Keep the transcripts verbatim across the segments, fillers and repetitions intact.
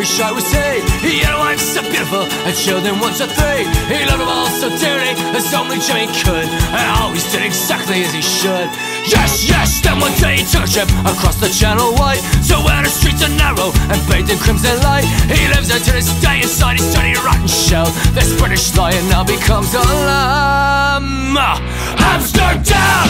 shy was he. He had a wife so beautiful and children one to three. He loved them all so dearly as only Jimmy could, and always did exactly as he should. Yes, yes, then one day he took a trip across the Channel White, to where the streets are narrow and bathed in crimson light. He lives there to this day inside his dirty rotten shell. This British lion now becomes a lamb. Amsterdam!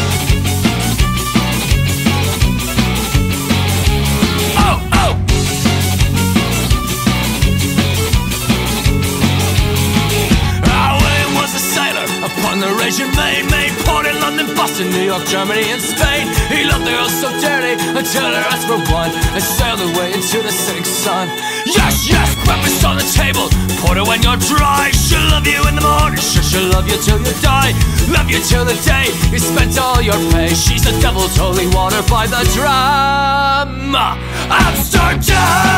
Upon the raging main, main port in London, Boston, New York, Germany and Spain. He loved the girl so dearly until her asked for one, and sailed away into the setting sun. Yes, yes, breakfast on the table, porter when you're dry. She'll love you in the morning, sure she'll love you till you die. Love you till the day you spent all your pay. She's the devil's holy water by the drum. Amsterdam!